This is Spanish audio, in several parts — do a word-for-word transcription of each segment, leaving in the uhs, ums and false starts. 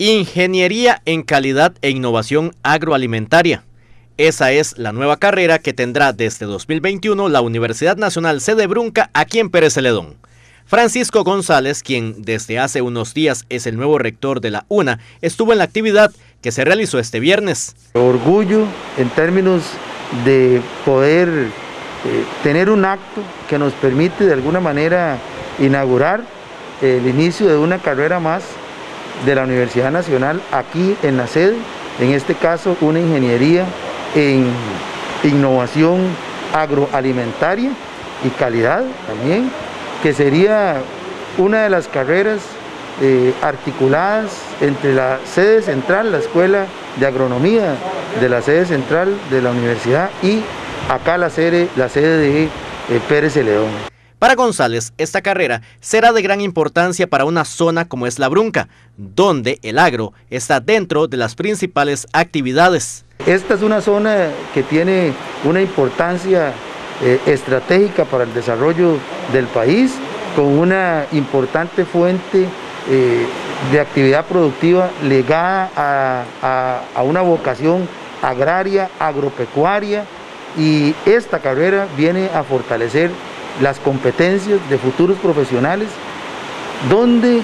Ingeniería en Calidad e Innovación Agroalimentaria. Esa es la nueva carrera que tendrá desde dos mil veintiuno la Universidad Nacional Sede Brunca aquí en Pérez Celedón. Francisco González, quien desde hace unos días es el nuevo rector de la UNA, estuvo en la actividad que se realizó este viernes. Orgullo en términos de poder eh, tener un acto que nos permite de alguna manera inaugurar el inicio de una carrera más de la Universidad Nacional aquí en la sede, en este caso una ingeniería en innovación agroalimentaria y calidad también, que sería una de las carreras eh, articuladas entre la sede central, la Escuela de Agronomía de la sede central de la universidad y acá la sede, la sede de eh, Pérez Celedón. Para González, esta carrera será de gran importancia para una zona como es la Brunca, donde el agro está dentro de las principales actividades. Esta es una zona que tiene una importancia eh, estratégica para el desarrollo del país, con una importante fuente eh, de actividad productiva ligada a, a, a una vocación agraria, agropecuaria, y esta carrera viene a fortalecer las competencias de futuros profesionales, donde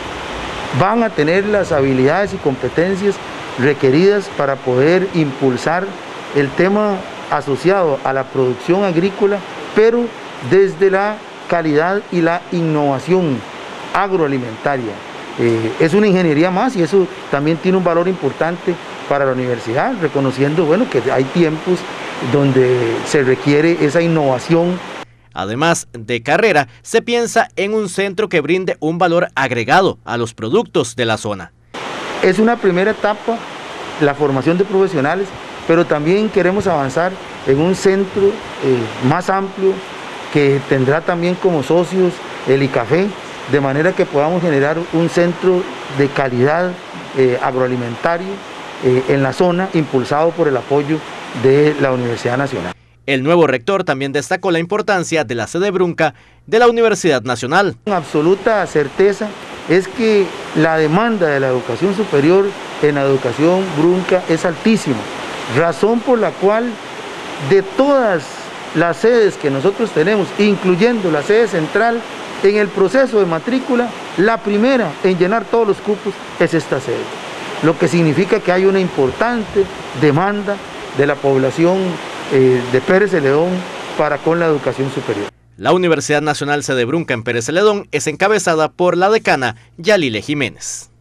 van a tener las habilidades y competencias requeridas para poder impulsar el tema asociado a la producción agrícola, pero desde la calidad y la innovación agroalimentaria. Eh, es una ingeniería más y eso también tiene un valor importante para la universidad, reconociendo bueno, que hay tiempos donde se requiere esa innovación. Además de carrera, se piensa en un centro que brinde un valor agregado a los productos de la zona. Es una primera etapa la formación de profesionales, pero también queremos avanzar en un centro eh, más amplio que tendrá también como socios el ICAFE, de manera que podamos generar un centro de calidad eh, agroalimentario eh, en la zona, impulsado por el apoyo de la Universidad Nacional. El nuevo rector también destacó la importancia de la sede Brunca de la Universidad Nacional. Con absoluta certeza es que la demanda de la educación superior en la educación Brunca es altísima, razón por la cual de todas las sedes que nosotros tenemos, incluyendo la sede central, en el proceso de matrícula, la primera en llenar todos los cupos es esta sede, lo que significa que hay una importante demanda de la población eh, de Pérez Celedón para con la educación superior. La Universidad Nacional Sede Brunca en Pérez Celedón es encabezada por la decana Yalile Jiménez.